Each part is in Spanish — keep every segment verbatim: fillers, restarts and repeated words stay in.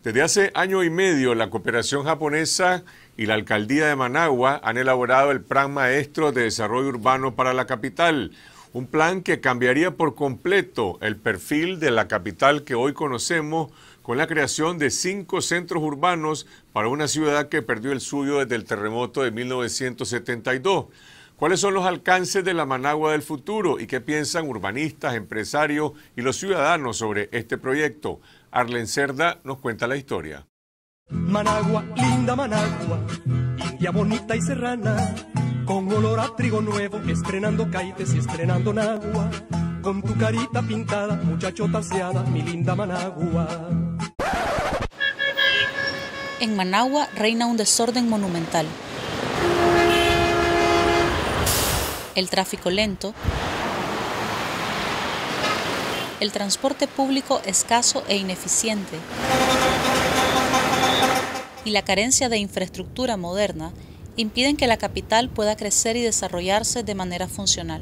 Desde hace año y medio, la cooperación japonesa y la alcaldía de Managua han elaborado el Plan Maestro de Desarrollo Urbano para la capital, un plan que cambiaría por completo el perfil de la capital que hoy conocemos, con la creación de cinco centros urbanos para una ciudad que perdió el suyo desde el terremoto de mil novecientos setenta y dos. ¿Cuáles son los alcances de la Managua del futuro y qué piensan urbanistas, empresarios y los ciudadanos sobre este proyecto? Arlen Cerda nos cuenta la historia. Managua, linda Managua, india bonita y serrana, con olor a trigo nuevo, estrenando caites y estrenando nagua, con tu carita pintada, muchachota aseada, mi linda Managua. En Managua reina un desorden monumental. El tráfico lento, el transporte público escaso e ineficiente y la carencia de infraestructura moderna impiden que la capital pueda crecer y desarrollarse de manera funcional.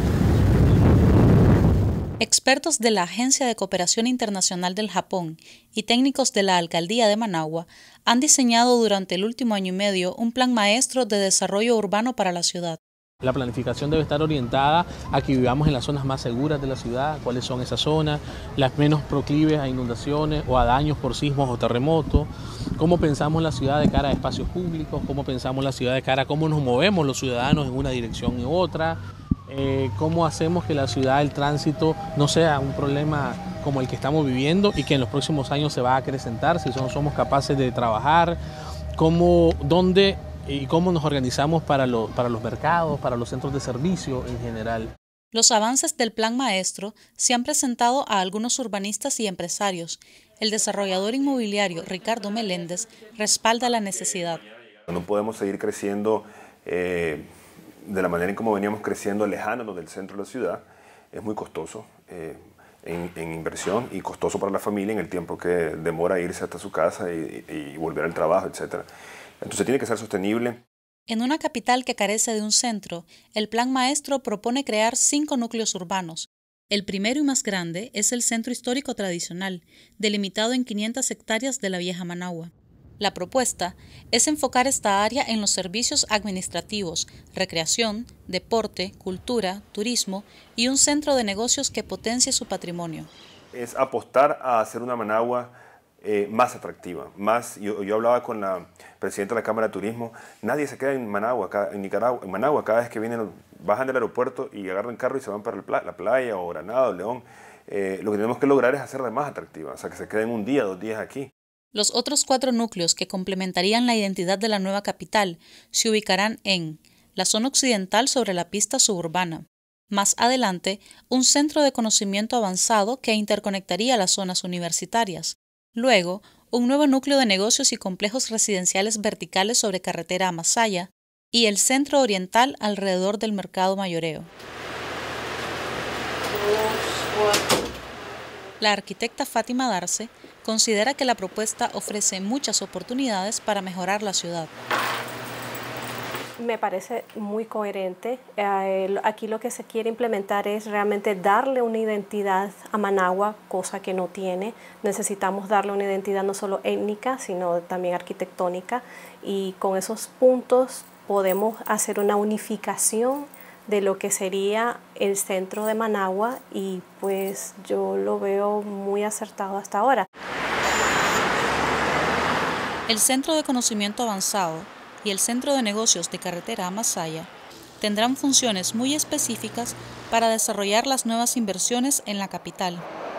Expertos de la Agencia de Cooperación Internacional del Japón y técnicos de la Alcaldía de Managua han diseñado durante el último año y medio un plan maestro de desarrollo urbano para la ciudad. La planificación debe estar orientada a que vivamos en las zonas más seguras de la ciudad, cuáles son esas zonas, las menos proclives a inundaciones o a daños por sismos o terremotos, cómo pensamos la ciudad de cara a espacios públicos, cómo pensamos la ciudad de cara a cómo nos movemos los ciudadanos en una dirección u otra, eh, cómo hacemos que la ciudad, el tránsito, no sea un problema como el que estamos viviendo y que en los próximos años se va a acrecentar si no somos capaces de trabajar, cómo, dónde y cómo nos organizamos para, lo, para los mercados, para los centros de servicio en general. Los avances del Plan Maestro se han presentado a algunos urbanistas y empresarios. El desarrollador inmobiliario Ricardo Meléndez respalda la necesidad. No podemos seguir creciendo eh, de la manera en como veníamos creciendo, lejándonos del centro de la ciudad. Es muy costoso eh, en, en inversión y costoso para la familia en el tiempo que demora irse hasta su casa y, y, y volver al trabajo, etcétera. Entonces tiene que ser sostenible. En una capital que carece de un centro, el Plan Maestro propone crear cinco núcleos urbanos. El primero y más grande es el Centro Histórico Tradicional, delimitado en quinientas hectáreas de la vieja Managua. La propuesta es enfocar esta área en los servicios administrativos, recreación, deporte, cultura, turismo y un centro de negocios que potencie su patrimonio. Es apostar a hacer una Managua Eh, más atractiva, más, yo, yo hablaba con la presidenta de la Cámara de Turismo, nadie se queda en Managua, en Nicaragua, en Managua, cada vez que vienen, bajan del aeropuerto y agarran el carro y se van para la playa o Granada o León. Eh, lo que tenemos que lograr es hacerla más atractiva, o sea, que se queden un día, dos días aquí. Los otros cuatro núcleos que complementarían la identidad de la nueva capital se ubicarán en la zona occidental sobre la pista suburbana. Más adelante, un centro de conocimiento avanzado que interconectaría las zonas universitarias. Luego, un nuevo núcleo de negocios y complejos residenciales verticales sobre carretera a Masaya y el centro oriental alrededor del mercado mayoreo. La arquitecta Fátima Darce considera que la propuesta ofrece muchas oportunidades para mejorar la ciudad. Me parece muy coherente. Eh, aquí lo que se quiere implementar es realmente darle una identidad a Managua, cosa que no tiene. Necesitamos darle una identidad no solo étnica, sino también arquitectónica. Y con esos puntos podemos hacer una unificación de lo que sería el centro de Managua y pues yo lo veo muy acertado hasta ahora. El Centro de Conocimiento Avanzado y el Centro de Negocios de Carretera a Masaya tendrán funciones muy específicas para desarrollar las nuevas inversiones en la capital.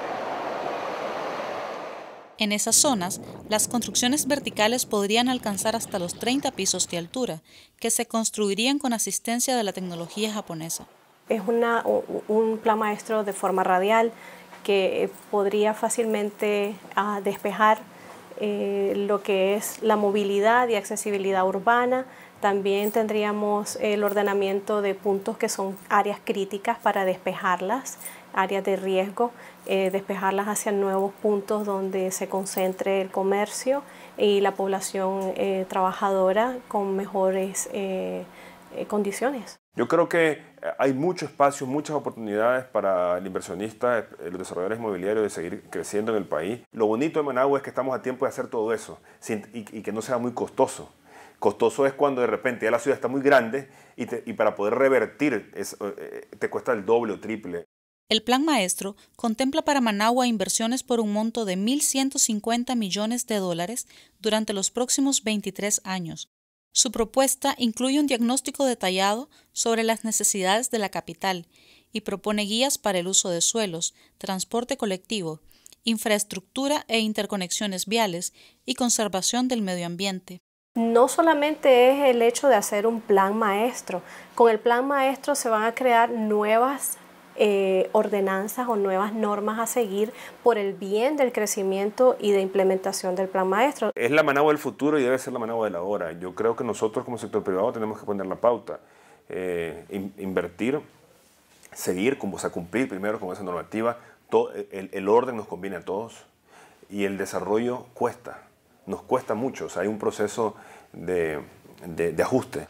En esas zonas, las construcciones verticales podrían alcanzar hasta los treinta pisos de altura, que se construirían con asistencia de la tecnología japonesa. Es una, un plan maestro de forma radial que podría fácilmente uh, despejar Eh, lo que es la movilidad y accesibilidad urbana. También tendríamos el ordenamiento de puntos que son áreas críticas para despejarlas, áreas de riesgo, eh, despejarlas hacia nuevos puntos donde se concentre el comercio y la población eh, trabajadora con mejores eh, eh, condiciones. Yo creo que hay mucho espacio, muchas oportunidades para el inversionista, los desarrolladores inmobiliarios de seguir creciendo en el país. Lo bonito de Managua es que estamos a tiempo de hacer todo eso sin, y, y que no sea muy costoso. Costoso es cuando de repente ya la ciudad está muy grande y, te, y para poder revertir es, eh, te cuesta el doble o triple. El Plan Maestro contempla para Managua inversiones por un monto de mil ciento cincuenta millones de dólares durante los próximos veintitrés años. Su propuesta incluye un diagnóstico detallado sobre las necesidades de la capital y propone guías para el uso de suelos, transporte colectivo, infraestructura e interconexiones viales y conservación del medio ambiente. No solamente es el hecho de hacer un plan maestro. Con el plan maestro se van a crear nuevas eh, ordenanzas o nuevas normas a seguir por el bien del crecimiento y de implementación del plan maestro. Es la Managua del futuro y debe ser la Managua de la hora. Yo creo que nosotros como sector privado tenemos que poner la pauta, eh, in, invertir, seguir, como, o sea, cumplir primero con esa normativa. Todo, el, el orden nos conviene a todos y el desarrollo cuesta. Nos cuesta mucho, o sea, hay un proceso de, de, de ajuste.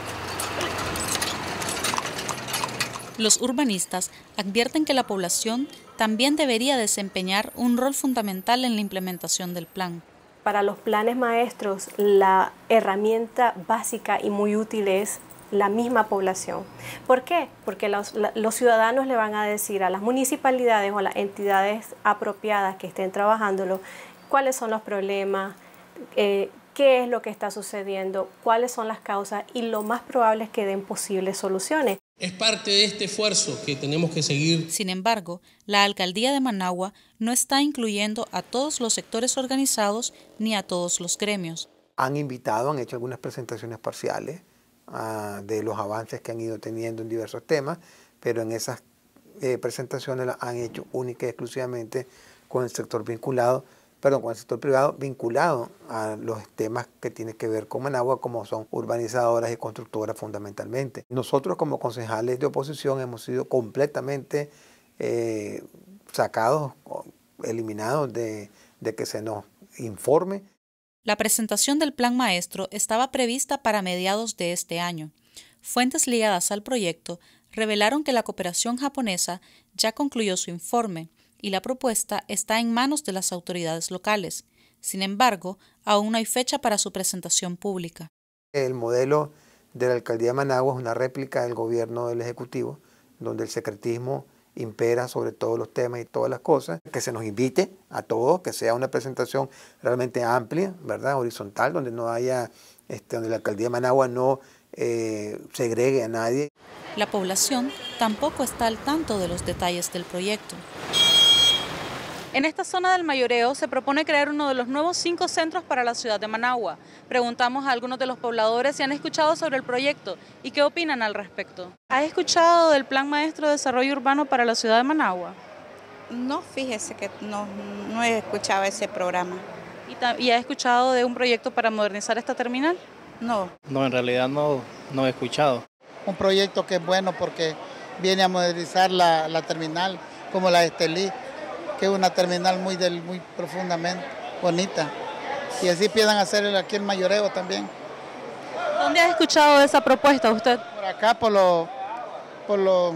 Los urbanistas advierten que la población también debería desempeñar un rol fundamental en la implementación del plan. Para los planes maestros, la herramienta básica y muy útil es la misma población. ¿Por qué? Porque los, los ciudadanos le van a decir a las municipalidades o a las entidades apropiadas que estén trabajándolo cuáles son los problemas, Eh, qué es lo que está sucediendo, cuáles son las causas y lo más probable es que den posibles soluciones. Es parte de este esfuerzo que tenemos que seguir. Sin embargo, la alcaldía de Managua no está incluyendo a todos los sectores organizados ni a todos los gremios. Han invitado, han hecho algunas presentaciones parciales uh, de los avances que han ido teniendo en diversos temas, pero en esas eh, presentaciones las han hecho única y exclusivamente con el sector vinculado perdón, con el sector privado vinculado a los temas que tienen que ver con Managua, como son urbanizadoras y constructoras fundamentalmente. Nosotros como concejales de oposición hemos sido completamente eh, sacados, eliminados de, de que se nos informe. La presentación del Plan Maestro estaba prevista para mediados de este año. Fuentes ligadas al proyecto revelaron que la cooperación japonesa ya concluyó su informe y la propuesta está en manos de las autoridades locales. Sin embargo, aún no hay fecha para su presentación pública. El modelo de la alcaldía de Managua es una réplica del gobierno del Ejecutivo, donde el secretismo impera sobre todos los temas y todas las cosas. Que se nos invite a todos, que sea una presentación realmente amplia, ¿verdad? Horizontal, donde no haya, este, donde la alcaldía de Managua no eh, segregue a nadie. La población tampoco está al tanto de los detalles del proyecto. En esta zona del Mayoreo se propone crear uno de los nuevos cinco centros para la ciudad de Managua. Preguntamos a algunos de los pobladores si han escuchado sobre el proyecto y qué opinan al respecto. ¿Has escuchado del Plan Maestro de Desarrollo Urbano para la ciudad de Managua? No, fíjese que no, no he escuchado ese programa. ¿Y, ¿Y has escuchado de un proyecto para modernizar esta terminal? No. No, en realidad no, no he escuchado. Un proyecto que es bueno porque viene a modernizar la, la terminal como la de Estelí, que es una terminal muy, del, muy profundamente bonita. Y así piensan hacer aquí en Mayoreo también. ¿Dónde ha escuchado de esa propuesta usted? Por acá, por los por lo,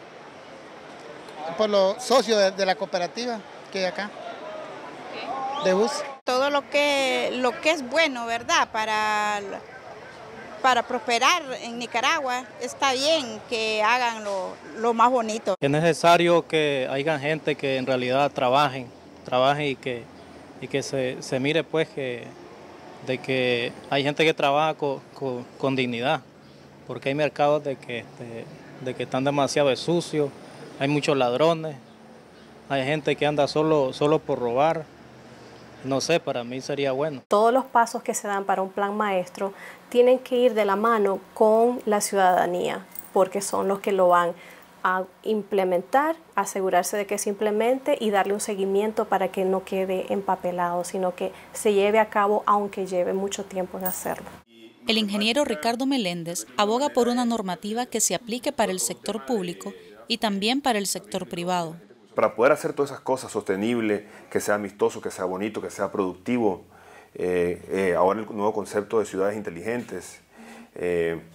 por lo socios de, de la cooperativa que hay acá, de bus. Todo lo que, lo que es bueno, ¿verdad? Para, para prosperar en Nicaragua, está bien que hagan lo, lo más bonito. Es necesario que haya gente que en realidad trabajen, trabajen y que, y que se, se mire pues que, de que hay gente que trabaja con, con, con dignidad, porque hay mercados de que, de, de que están demasiado sucios, hay muchos ladrones, hay gente que anda solo, solo por robar. No sé, para mí sería bueno. Todos los pasos que se dan para un plan maestro tienen que ir de la mano con la ciudadanía, porque son los que lo van a implementar, asegurarse de que se implemente y darle un seguimiento para que no quede empapelado, sino que se lleve a cabo aunque lleve mucho tiempo en hacerlo. El ingeniero Ricardo Meléndez aboga por una normativa que se aplique para el sector público y también para el sector privado. Para poder hacer todas esas cosas sostenible, que sea amistoso, que sea bonito, que sea productivo, eh, eh, ahora el nuevo concepto de ciudades inteligentes, eh,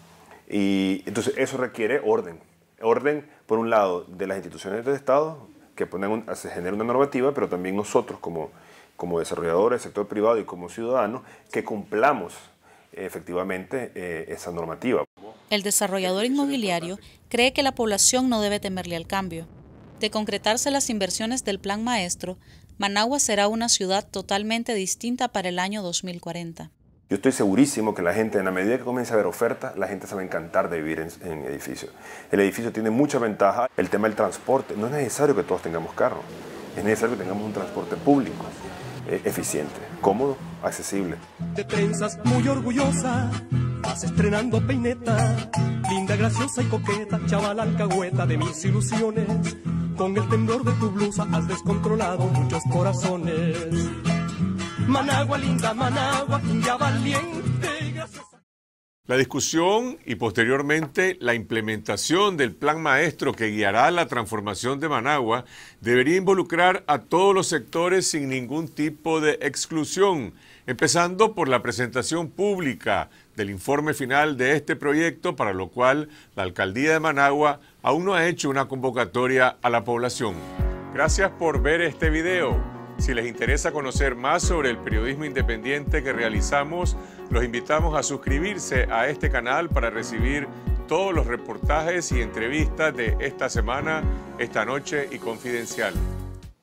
Y entonces eso requiere orden. Orden, por un lado, de las instituciones del Estado, que ponen un, se genera una normativa, pero también nosotros como, como desarrolladores, sector privado y como ciudadanos, que cumplamos eh, efectivamente eh, esa normativa. El desarrollador inmobiliario cree que la población no debe temerle al cambio. De concretarse las inversiones del Plan Maestro, Managua será una ciudad totalmente distinta para el año dos mil cuarenta. Yo estoy segurísimo que la gente, en la medida que comience a haber oferta, la gente se va a encantar de vivir en, en edificios. El edificio tiene mucha ventaja. El tema del transporte, no es necesario que todos tengamos carro, es necesario que tengamos un transporte público eh, eficiente, cómodo, accesible. De trenzas muy orgullosa, vas estrenando peineta, linda, graciosa y coqueta, chaval alcahueta de mis ilusiones. Con el temblor de tu blusa has descontrolado muchos corazones. Managua, linda Managua, india valiente, graciosa. La discusión y posteriormente la implementación del Plan Maestro que guiará la transformación de Managua debería involucrar a todos los sectores sin ningún tipo de exclusión, empezando por la presentación pública del informe final de este proyecto, para lo cual la Alcaldía de Managua aún no ha hecho una convocatoria a la población. Gracias por ver este video. Si les interesa conocer más sobre el periodismo independiente que realizamos, los invitamos a suscribirse a este canal para recibir todos los reportajes y entrevistas de esta semana, esta noche y Confidencial.